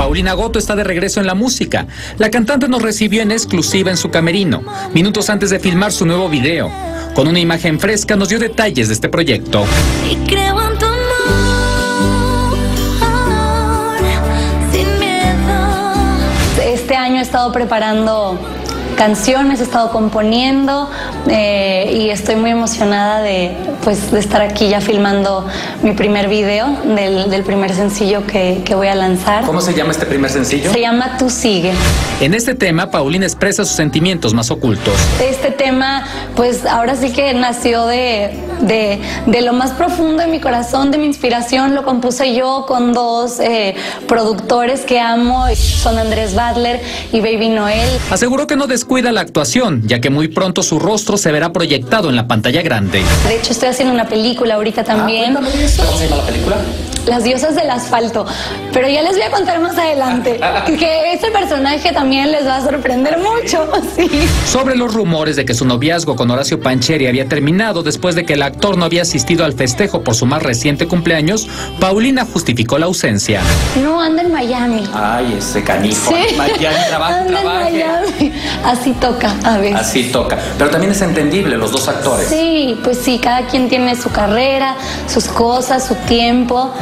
Paulina Goto está de regreso en la música. La cantante nos recibió en exclusiva en su camerino, minutos antes de filmar su nuevo video. Con una imagen fresca nos dio detalles de este proyecto. Y creo en tu amor, sin miedo. Este año he estado preparando canciones, he estado componiendo y estoy muy emocionada de estar aquí ya filmando mi primer video del primer sencillo que voy a lanzar. ¿Cómo se llama este primer sencillo? Se llama Tú Sigue. En este tema, Paulina expresa sus sentimientos más ocultos. Este tema, pues ahora sí que nació de lo más profundo de mi corazón, de mi inspiración. Lo compuse yo con dos productores que amo, son Andrés Badler y Baby Noel. Aseguró que no descuida la actuación, ya que muy pronto su rostro se verá proyectado en la pantalla grande. De hecho, estoy haciendo una película ahorita también. ¿Cómo se llama la película? Las diosas del asfalto, pero ya les voy a contar más adelante que ese personaje también les va a sorprender mucho, sí. Sobre los rumores de que su noviazgo con Horacio Pancheri había terminado después de que el actor no había asistido al festejo por su más reciente cumpleaños, Paulina justificó la ausencia. No, anda en Miami. Ay, ese canijo. Sí. Miami, Anda en Miami. Así toca a veces. Así toca. Pero también es entendible, los dos actores. Sí, pues sí, cada quien tiene su carrera, sus cosas, su tiempo.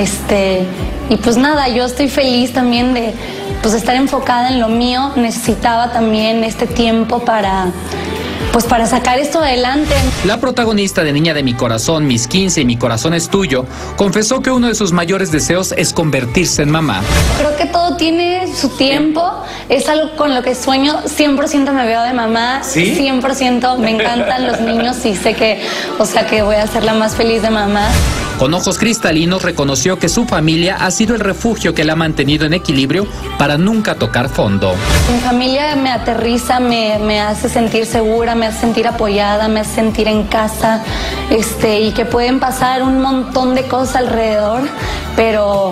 Y pues nada, yo estoy feliz también de estar enfocada en lo mío. Necesitaba también este tiempo para sacar esto adelante. La protagonista de Niña de mi corazón, Mis 15 y Mi corazón es tuyo, confesó que uno de sus mayores deseos es convertirse en mamá. Creo que todo tiene su tiempo, es algo con lo que sueño, 100% me veo de mamá, ¿Sí? 100% me encantan los niños y sé que voy a ser la más feliz de mamá. Con ojos cristalinos reconoció que su familia ha sido el refugio que la ha mantenido en equilibrio para nunca tocar fondo. Mi familia me aterriza, me hace sentir segura, me hace sentir apoyada, me hace sentir en casa, y que pueden pasar un montón de cosas alrededor, pero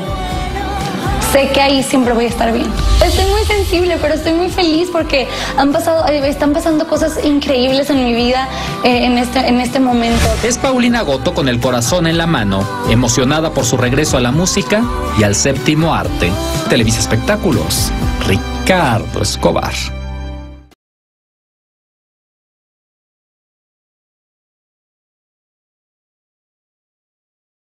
sé que ahí siempre voy a estar bien. Estoy muy sensible, pero estoy muy feliz porque están pasando cosas increíbles en mi vida en este momento. Es Paulina Goto con el corazón en la mano, emocionada por su regreso a la música y al séptimo arte. Televisa Espectáculos, Ricardo Escobar.